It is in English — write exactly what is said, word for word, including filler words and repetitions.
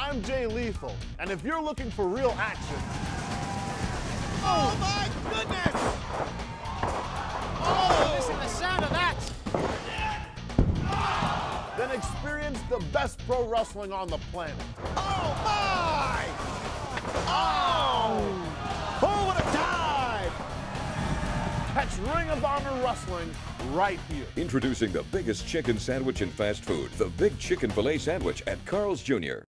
I'm Jay Lethal, and if you're looking for real action... Oh my goodness! Oh, listen to the sound of that! Then experience the best pro wrestling on the planet. Oh my! Oh! Oh, what a dive! Catch Ring of Honor Wrestling right here. Introducing the biggest chicken sandwich in fast food, the Big Chicken Filet Sandwich at Carl's Junior